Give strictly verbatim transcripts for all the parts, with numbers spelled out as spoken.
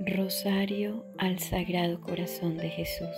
Rosario al Sagrado Corazón de Jesús.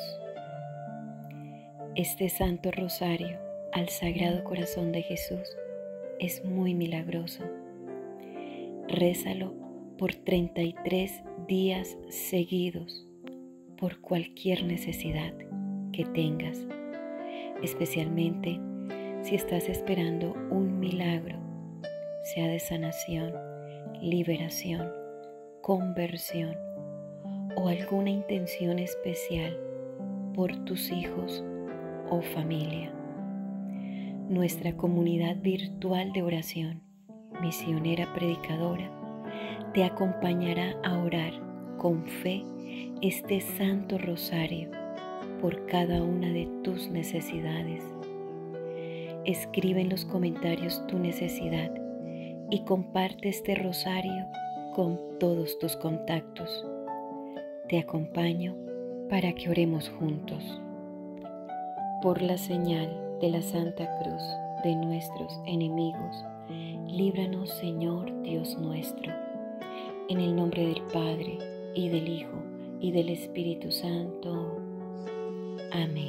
Este Santo Rosario al Sagrado Corazón de Jesús es muy milagroso. Rézalo por treinta y tres días seguidos por cualquier necesidad que tengas, especialmente si estás esperando un milagro, sea de sanación, liberación, conversión o alguna intención especial por tus hijos o familia. Nuestra comunidad virtual de oración, Misionera Predicadora, te acompañará a orar con fe este Santo Rosario por cada una de tus necesidades. Escribe en los comentarios tu necesidad y comparte este rosario con todos tus contactos. Te acompaño para que oremos juntos. Por la señal de la Santa Cruz de nuestros enemigos, líbranos, Señor Dios nuestro. En el nombre del Padre, y del Hijo, y del Espíritu Santo. Amén.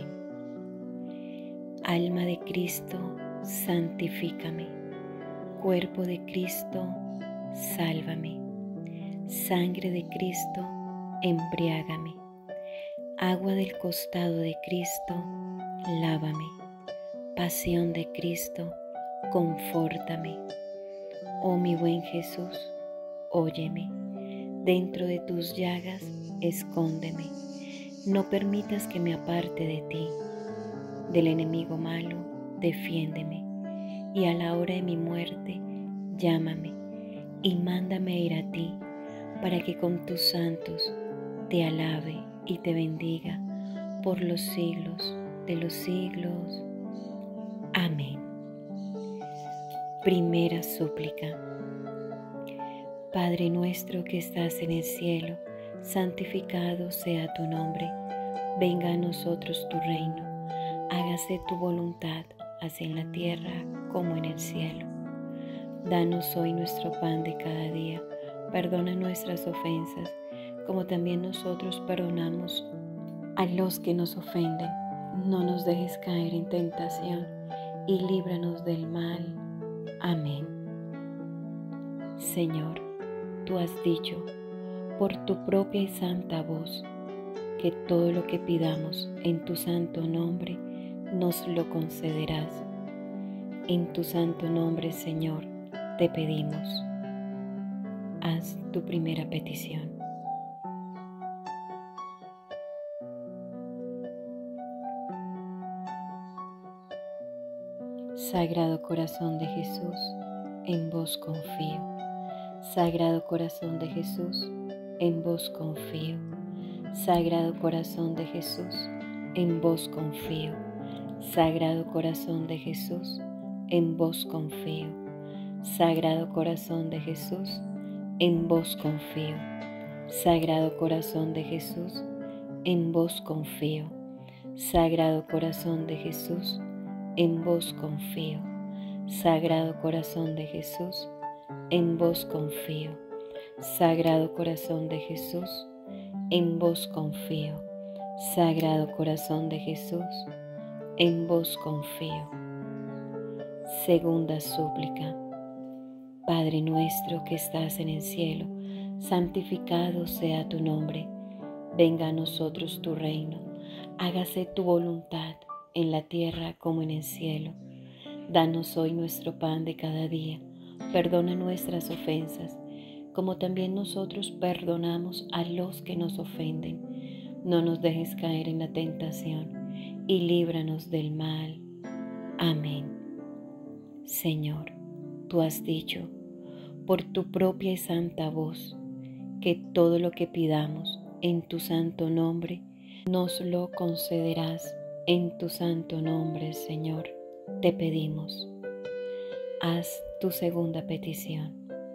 Alma de Cristo, santifícame. Cuerpo de Cristo, sálvame. Sangre de Cristo, embriágame. Agua del costado de Cristo, lávame. Pasión de Cristo, confórtame. Oh mi buen Jesús, óyeme. Dentro de tus llagas, escóndeme. No permitas que me aparte de ti. Del enemigo malo, defiéndeme. Y a la hora de mi muerte, llámame y mándame ir a ti, para que con tus santos te alabe y te bendiga por los siglos de los siglos. Amén. Primera súplica. Padre nuestro que estás en el cielo, santificado sea tu nombre. Venga a nosotros tu reino. Hágase tu voluntad, así en la tierra como en el cielo. Danos hoy nuestro pan de cada día. Perdona nuestras ofensas, como también nosotros perdonamos a los que nos ofenden. No nos dejes caer en tentación y líbranos del mal. Amén. Señor, tú has dicho, por tu propia y santa voz, que todo lo que pidamos en tu santo nombre, nos lo concederás. En tu santo nombre, Señor, te pedimos. Haz tu primera petición. Sagrado Corazón de Jesús, en vos confío. Sagrado Corazón de Jesús, en vos confío. Sagrado Corazón de Jesús, en vos confío. Sagrado Corazón de Jesús, en vos confío. Sagrado Corazón de Jesús, en vos confío. Sagrado Corazón de Jesús, en vos confío. Sagrado Corazón de Jesús, en vos confío. Sagrado Corazón de Jesús, en vos confío. Sagrado Corazón de Jesús, en vos confío. Sagrado Corazón de Jesús, en vos confío. Segunda súplica. Padre nuestro que estás en el cielo, santificado sea tu nombre. Venga a nosotros tu reino. Hágase tu voluntad en la tierra como en el cielo. Danos hoy nuestro pan de cada día. Perdona nuestras ofensas, como también nosotros perdonamos a los que nos ofenden. No nos dejes caer en la tentación y líbranos del mal. Amén. Señor, tú has dicho, por tu propia y santa voz, que todo lo que pidamos en tu santo nombre, nos lo concederás. En tu santo nombre, Señor, te pedimos. Haz tu segunda petición.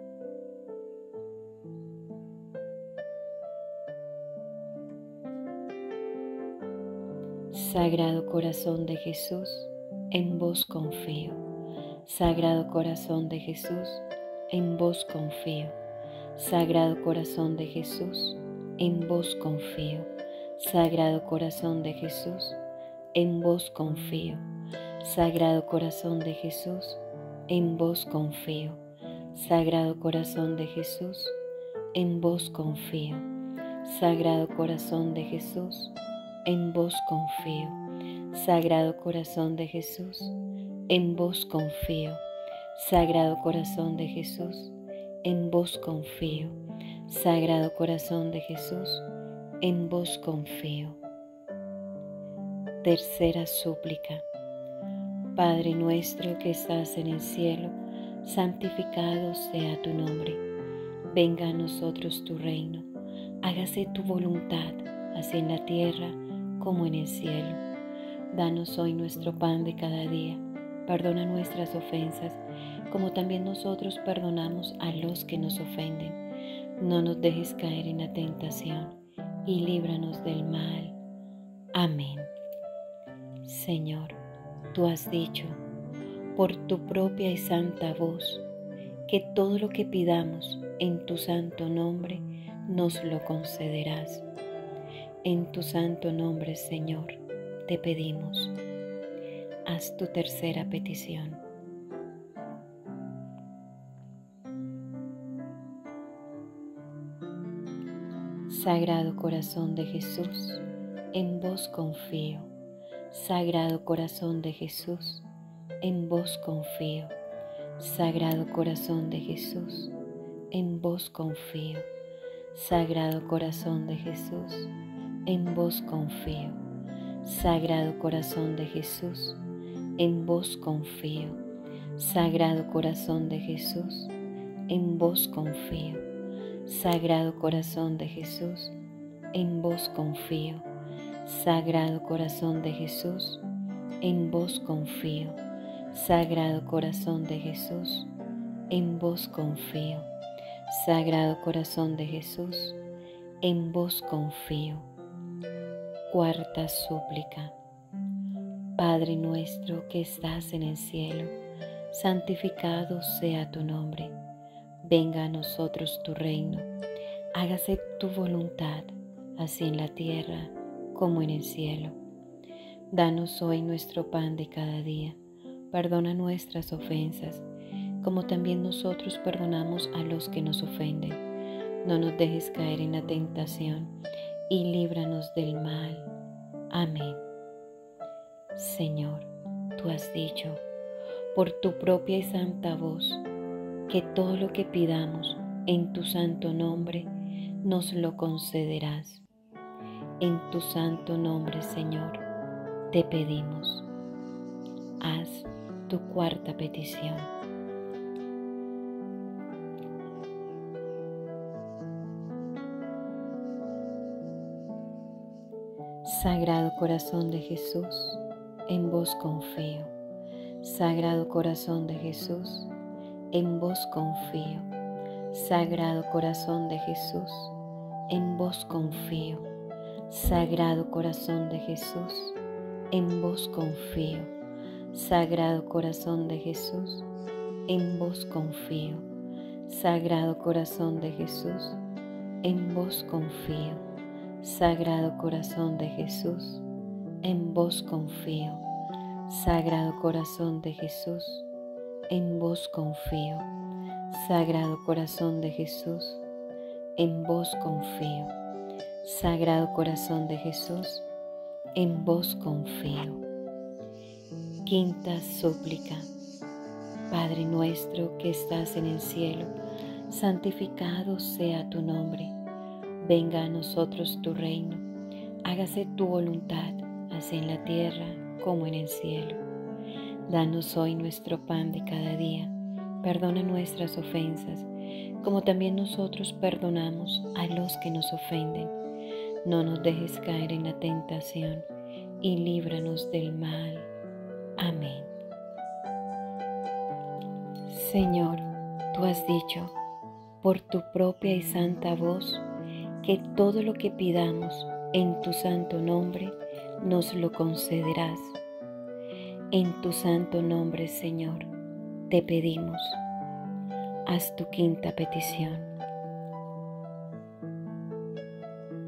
Sagrado Corazón de Jesús, en vos confío. Sagrado Corazón de Jesús, en vos confío. Sagrado Corazón de Jesús, en vos confío. Sagrado Corazón de Jesús, en vos confío. Sagrado Corazón de Jesús, en vos confío. Sagrado Corazón de Jesús, en vos confío. Sagrado Corazón de Jesús, en vos confío. Sagrado Corazón de Jesús, en vos confío. Sagrado Corazón de Jesús, en vos confío. Sagrado Corazón de Jesús, en vos confío. Tercera súplica. Padre nuestro que estás en el cielo, santificado sea tu nombre. Venga a nosotros tu reino. Hágase tu voluntad, así en la tierra como en el cielo. Danos hoy nuestro pan de cada día. Perdona nuestras ofensas, como también nosotros perdonamos a los que nos ofenden. No nos dejes caer en la tentación, y líbranos del mal. Amén. Señor, tú has dicho, por tu propia y santa voz, que todo lo que pidamos en tu santo nombre nos lo concederás. En tu santo nombre, Señor, te pedimos. Haz tu tercera petición. Sagrado Corazón de Jesús, en vos confío. Sagrado Corazón de Jesús, en vos confío. Sagrado Corazón de Jesús, en vos confío. Sagrado Corazón de Jesús, en vos confío. Sagrado Corazón de Jesús, en vos confío. Sagrado Corazón de Jesús, en vos confío. Sagrado Corazón de Jesús, en vos confío. Sagrado Corazón de Jesús, en vos confío. Sagrado Corazón de Jesús, en vos confío. Sagrado Corazón de Jesús, en vos confío. Cuarta súplica. Padre nuestro que estás en el cielo, santificado sea tu nombre. Venga a nosotros tu reino. Hágase tu voluntad, así en la tierra como en el cielo. Danos hoy nuestro pan de cada día. Perdona nuestras ofensas, como también nosotros perdonamos a los que nos ofenden. No nos dejes caer en la tentación, y líbranos del mal. Amén. Señor, tú has dicho, por tu propia y santa voz, que todo lo que pidamos en tu santo nombre nos lo concederás. En tu santo nombre, Señor, te pedimos. Haz tu cuarta petición. Sagrado Corazón de Jesús, en vos confío. Sagrado Corazón de Jesús, en vos confío. Sagrado Corazón de Jesús, en vos confío. Sagrado Corazón de Jesús, en vos confío. Sagrado Corazón de Jesús, en vos confío. Sagrado Corazón de Jesús, en vos confío. Sagrado Corazón de Jesús, en vos confío. Sagrado Corazón de Jesús, en vos confío. Sagrado Corazón de Jesús, en vos confío. Sagrado Corazón de Jesús, en vos confío. Quinta súplica. Padre nuestro que estás en el cielo, santificado sea tu nombre. Venga a nosotros tu reino. Hágase tu voluntad, así en la tierra como en el cielo. Danos hoy nuestro pan de cada día. Perdona nuestras ofensas, como también nosotros perdonamos a los que nos ofenden. No nos dejes caer en la tentación, y líbranos del mal. Amén. Señor, tú has dicho, por tu propia y santa voz, que todo lo que pidamos en tu santo nombre nos lo concederás. En tu santo nombre, Señor, te pedimos. Haz tu quinta petición.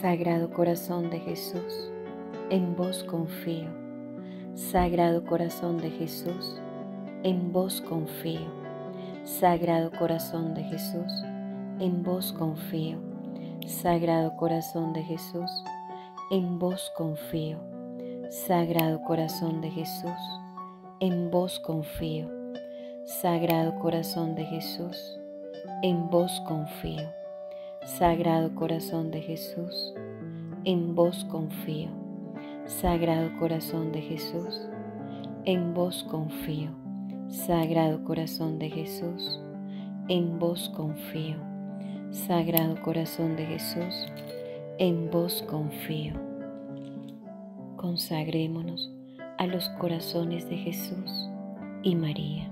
Sagrado Corazón de Jesús, en vos confío. Sagrado Corazón de Jesús, en vos confío. Sagrado Corazón de Jesús, en vos confío. Sagrado Corazón de Jesús, en vos confío. Sagrado Corazón de Jesús, en vos confío. Sagrado Corazón de Jesús, en vos confío. Sagrado Corazón de Jesús, en vos confío. Sagrado Corazón de Jesús, en vos confío. Sagrado Corazón de Jesús, en vos confío. Sagrado Corazón de Jesús, en vos confío. Consagrémonos a los corazones de Jesús y María.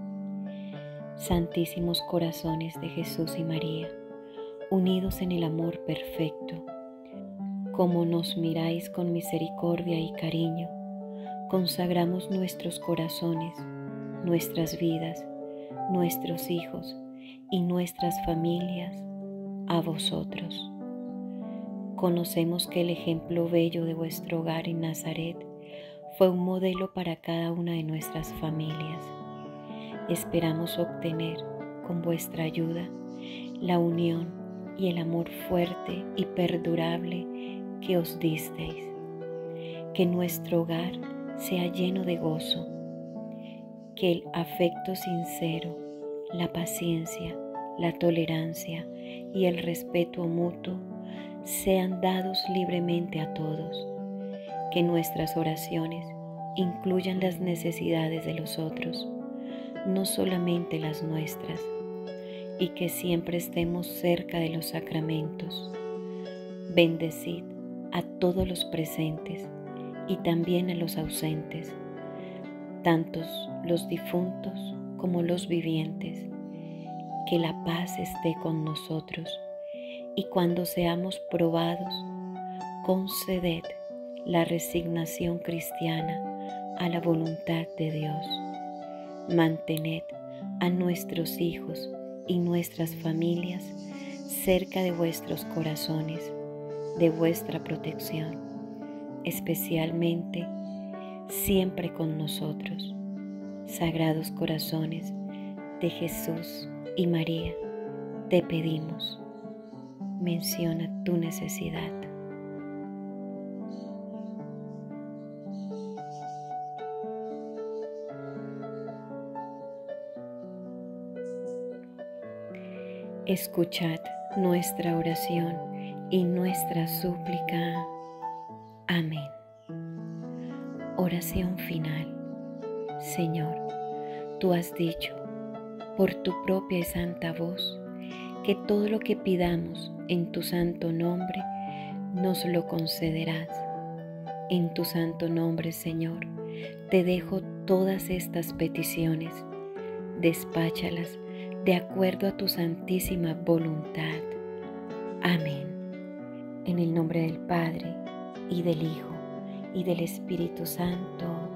Santísimos corazones de Jesús y María, unidos en el amor perfecto, como nos miráis con misericordia y cariño, consagramos nuestros corazones, nuestras vidas, nuestros hijos y nuestras familias a vosotros. Conocemos que el ejemplo bello de vuestro hogar en Nazaret fue un modelo para cada una de nuestras familias. Esperamos obtener con vuestra ayuda la unión y el amor fuerte y perdurable que os disteis. Que nuestro hogar sea lleno de gozo, que el afecto sincero, la paciencia, la tolerancia y el respeto mutuo sean dados libremente a todos, que nuestras oraciones incluyan las necesidades de los otros, no solamente las nuestras, y que siempre estemos cerca de los sacramentos. Bendecid a todos los presentes y también a los ausentes, tantos los difuntos como los vivientes. Que la paz esté con nosotros, y cuando seamos probados, conceded la resignación cristiana a la voluntad de Dios. Mantened a nuestros hijos y nuestras familias cerca de vuestros corazones, de vuestra protección, especialmente siempre con nosotros. Sagrados corazones de Jesús y María, te pedimos, menciona tu necesidad. Escuchad nuestra oración y nuestra súplica. Amén. Oración final. Señor, tú has dicho, por tu propia y santa voz, que todo lo que pidamos en tu santo nombre, nos lo concederás. En tu santo nombre, Señor, te dejo todas estas peticiones. Despáchalas de acuerdo a tu santísima voluntad. Amén. En el nombre del Padre, y del Hijo, y del Espíritu Santo.